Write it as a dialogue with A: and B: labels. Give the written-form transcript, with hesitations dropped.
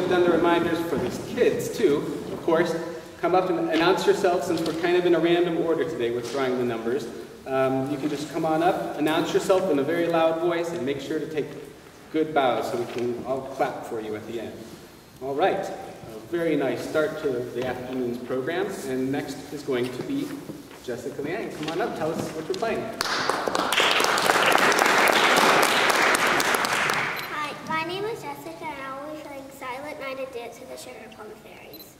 A: have done the reminders for these kids too, of course. Come up and announce yourself, since we're kind of in a random order today with drawing the numbers. You can just come on up, announce yourself in a very loud voice, and make sure to take good bows so we can all clap for you at the end. All right, a very nice start to the afternoon's program, and next is going to be Jessica Liang. Come on up, tell us what you're playing.
B: Hi, my name is Jessica, and I will be playing Silent Night and Dance with the Sugar Plum Fairies.